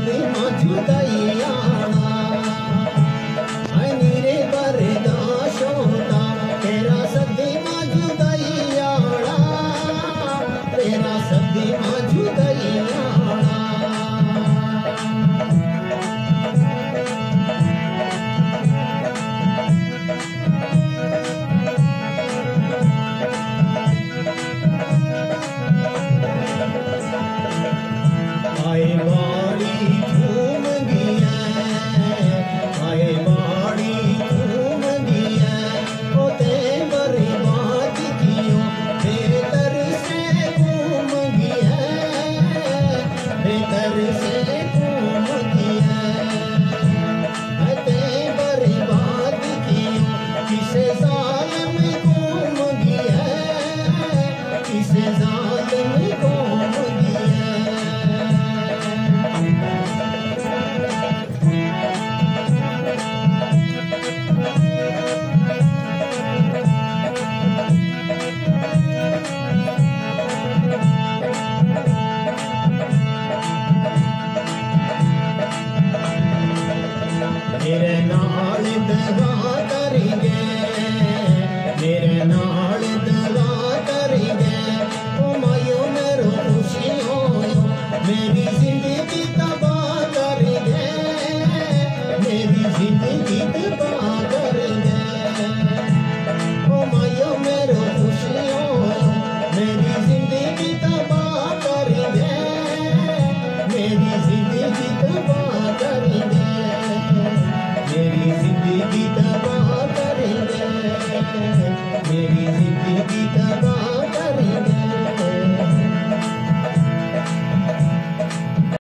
सदी जुदाइयाना हाय नीरे बरदाश होता तेरा सदी जुदाइयाना तेरा सदी जुदाइयाना आए बाड़ी झूम गया आए बाड़ी झूम गया ओ ते बर्बाद कियो बेहतर से घूम गया बेहतर से घूम गया ते बर्बाद कियो किसे जालिम घूम गया किसे जालिम घूम गया मेरे नाल दगा करेंगे मेरे नाल दगा करेंगे ओ मायो मेरो खुशी हो मेरी जिंदगी तबाह करेंगे मेरी जिंदगी तबाह करेंगे ओ मायो मेरो खुशी हो मेरी जिंदगी तबाह करेंगे मेरी जिंदगी तबाह करेंगे मेरी जिंदगी तबाह करेंगे मेरी जिंदगी तबाह